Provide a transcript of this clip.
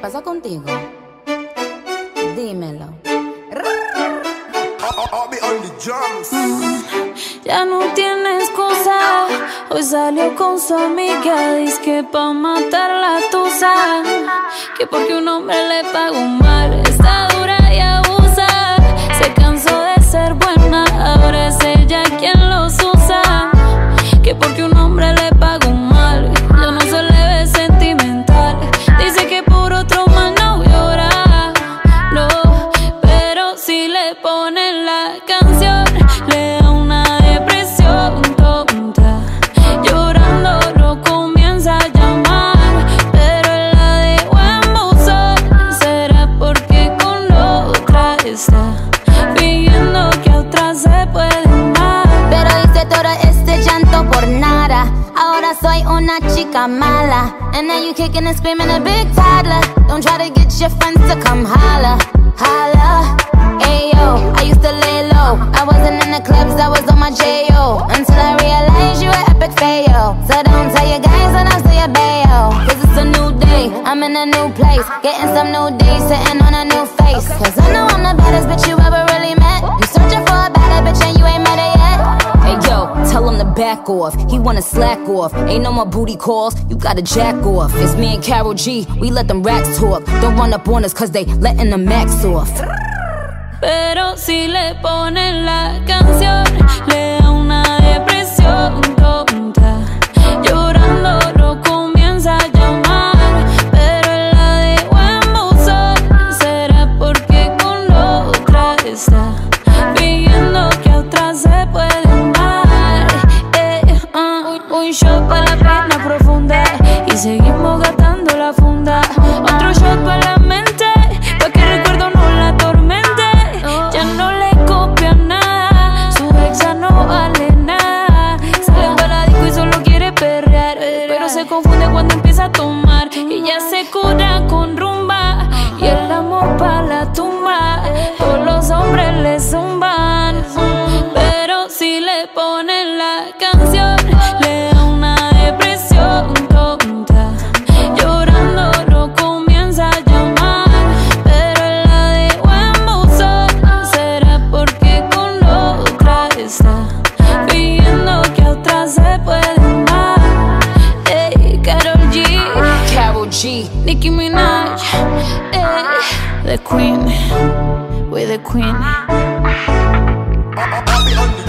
pasa contigo? Dímelo. Ya no tiene excusa. Hoy salió con su amiga, dice que pa' matar la tusa, que porque un hombre le pagó mal, está dura y abusa. Se cansó de ser buena, ahora es ella quien los usa, que porque un hombre le pagó mal, ya no se le ve sentimental. Dice que por otro más no llora, no, pero si le ponen la canción le da una depresión tonta. Llorando lo comienza a llamar, pero él la dejó en buzón. Será porque con otra está fingiendo que a otra se puede amar. Pero hice todo este llanto por nada. Ahora soy una chica mala. And now you kicking and screaming a big toddler. Don't try to get your friends to come holla, holla. Ayo, I used to lay low. I wasn't in the clubs, I was on my J.O. Until I realized you were epic fail. So don't tell your guys when I'm still your bayo. Cause it's a new day, I'm in a new place, getting some new days, sitting on a new face. Cause I know I'm the baddest bitch you ever really met. You searching for a better bitch and you ain't met her yet. Hey yo, tell him to back off, he wanna slack off. Ain't no more booty calls, you gotta jack off. It's me and Karol G, we let them racks talk. Don't run up on us cause they letting the max off. Pero si le ponen la canción le da una depresión tonta. Llorando lo comienza a llamar, pero él la dejó en buzón. Será porque con otra está fingiendo que a otra se puede amar. Un shot pa' la pena profunda y seguimos gastando la funda. Otro shot pa' la mente, pa' que el recuerdo no la atormente. Ya no le copia nada, su ex ya no vale nada. Sale en baladico y solo quiere perrear, pero se confunde cuando empieza a tomar. Y ya se cura con rumba y el amor pa' la tumba. Todos los hombres le zumban, pero si le ponen la canción le da una depresión tonta. Llorando lo comienza a llamar, pero él la dejó en buzón. Será porque con otra está fingiendo que a otra se puede amar. Hey, Karol G, Nicki Minaj, the queen, we're the queen.